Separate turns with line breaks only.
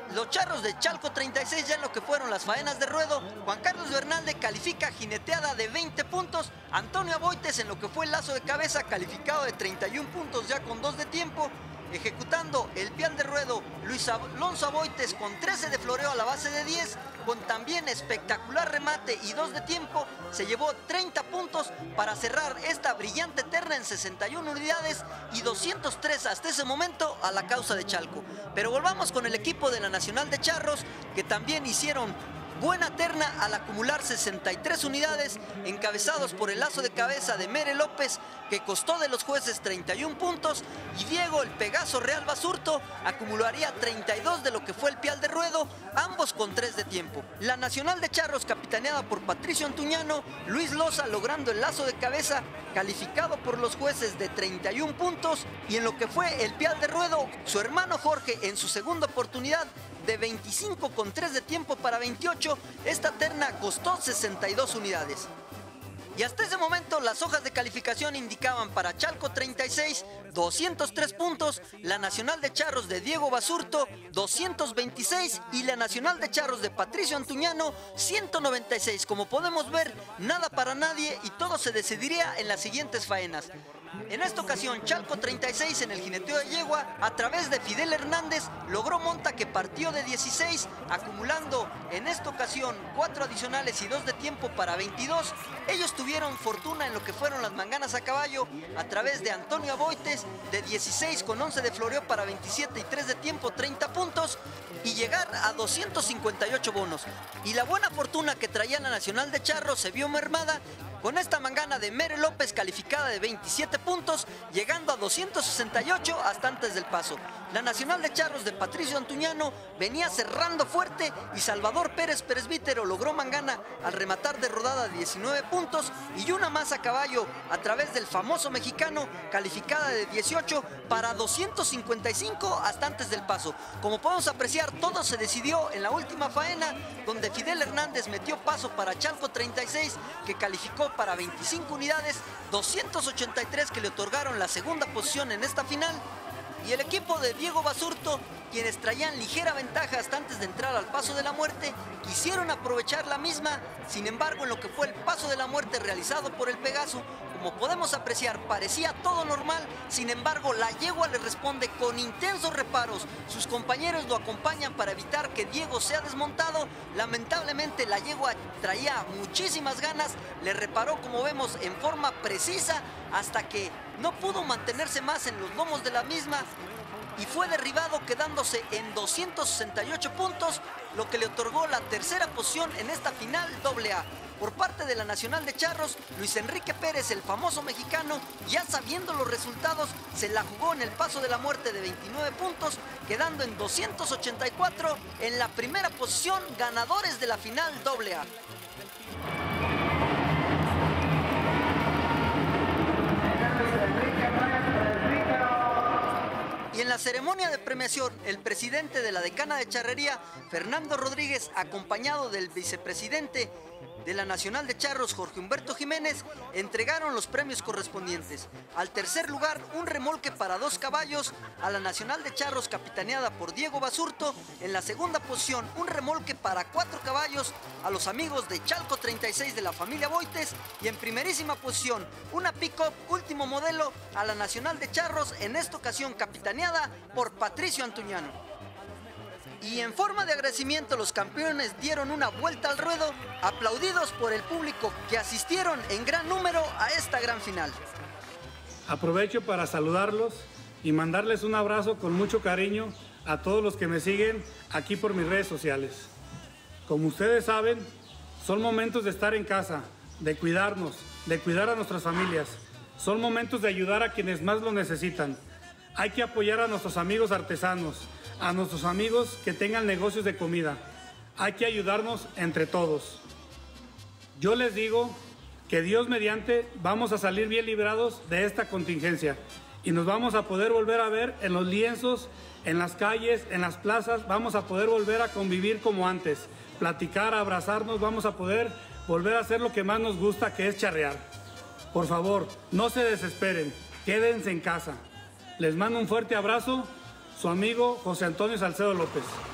Los Charros de Chalco 36 ya en lo que fueron las faenas de ruedo. Juan Carlos Bernalde califica jineteada de 20 puntos. Antonio Aboites en lo que fue el lazo de cabeza calificado de 31 puntos ya con 2 de tiempo. Ejecutando el pial de ruedo, Luis Alonso Aboites con 13 de floreo a la base de 10, con también espectacular remate y 2 de tiempo, se llevó 30 puntos para cerrar esta brillante terna en 61 unidades y 203 hasta ese momento a la causa de Chalco. Pero volvamos con el equipo de la Nacional de Charros, que también hicieron buena terna al acumular 63 unidades, encabezados por el lazo de cabeza de Mere López, que costó de los jueces 31 puntos, y Diego el Pegaso Real Basurto acumularía 32 de lo que fue el pial de ruedo, ambos con 3 de tiempo. La Nacional de Charros, capitaneada por Patricio Antuñano, Luis Loza logrando el lazo de cabeza, calificado por los jueces de 31 puntos, y en lo que fue el pial de ruedo, su hermano Jorge en su segunda oportunidad, de 25 con 3 de tiempo para 28, esta terna costó 62 unidades. Y hasta ese momento las hojas de calificación indicaban para Chalco 36, 203 puntos, la Nacional de Charros de Diego Basurto, 226, y la Nacional de Charros de Patricio Antuñano, 196. Como podemos ver, nada para nadie y todo se decidiría en las siguientes faenas. En esta ocasión, Chalco 36 en el jineteo de yegua, a través de Fidel Hernández, logró monta que partió de 16, acumulando en esta ocasión 4 adicionales y 2 de tiempo para 22. Ellos tuvieron fortuna en lo que fueron las manganas a caballo, a través de Antonio Aboites, de 16 con 11 de floreo para 27 y 3 de tiempo, 30 puntos, y llegar a 258 bonos. Y la buena fortuna que traía la Nacional de Charros se vio mermada con esta mangana de Mere López calificada de 27 puntos, llegando a 268 hasta antes del paso. La Nacional de Charros de Patricio Antuñano venía cerrando fuerte y Salvador Pérez Presbítero logró mangana al rematar de rodada 19 puntos y una más a caballo a través del famoso mexicano calificada de 18 para 255 hasta antes del paso. Como podemos apreciar, todo se decidió en la última faena, donde Fidel Hernández metió paso para Chalco 36, que calificó para 25 unidades, 283 que le otorgaron la segunda posición en esta final, y el equipo de Diego Basurto, quienes traían ligera ventaja hasta antes de entrar al paso de la muerte, quisieron aprovechar la misma. Sin embargo, en lo que fue el paso de la muerte realizado por el Pegaso, como podemos apreciar, parecía todo normal. Sin embargo, la yegua le responde con intensos reparos. Sus compañeros lo acompañan para evitar que Diego sea desmontado. Lamentablemente, la yegua traía muchísimas ganas, le reparó, como vemos, en forma precisa, hasta que no pudo mantenerse más en los lomos de la misma y fue derribado, quedándose en 268 puntos, lo que le otorgó la tercera posición en esta final AA. Por parte de la Nacional de Charros, Luis Enrique Pérez, el famoso mexicano, ya sabiendo los resultados, se la jugó en el paso de la muerte de 29 puntos, quedando en 284 en la primera posición, ganadores de la final AA. Y en la ceremonia de premiación, el presidente de la Decana de Charrería, Fernando Rodríguez, acompañado del vicepresidente de la Nacional de Charros, Jorge Humberto Jiménez, entregaron los premios correspondientes. Al tercer lugar, un remolque para 2 caballos a la Nacional de Charros, capitaneada por Diego Basurto. En la segunda posición, un remolque para 4 caballos a los amigos de Chalco 36 de la familia Aboites. Y en primerísima posición, una pick-up último modelo a la Nacional de Charros, en esta ocasión capitaneada por Patricio Antuñano. Y en forma de agradecimiento, los campeones dieron una vuelta al ruedo, aplaudidos por el público que asistieron en gran número a esta gran final.
Aprovecho para saludarlos y mandarles un abrazo con mucho cariño a todos los que me siguen aquí por mis redes sociales. Como ustedes saben, son momentos de estar en casa, de cuidarnos, de cuidar a nuestras familias. Son momentos de ayudar a quienes más lo necesitan. Hay que apoyar a nuestros amigos artesanos, a nuestros amigos que tengan negocios de comida. Hay que ayudarnos entre todos. Yo les digo que Dios mediante vamos a salir bien librados de esta contingencia y nos vamos a poder volver a ver en los lienzos, en las calles, en las plazas. Vamos a poder volver a convivir como antes, platicar, abrazarnos. Vamos a poder volver a hacer lo que más nos gusta, que es charrear. Por favor, no se desesperen, quédense en casa. Les mando un fuerte abrazo. Su amigo José Antonio Salcedo López.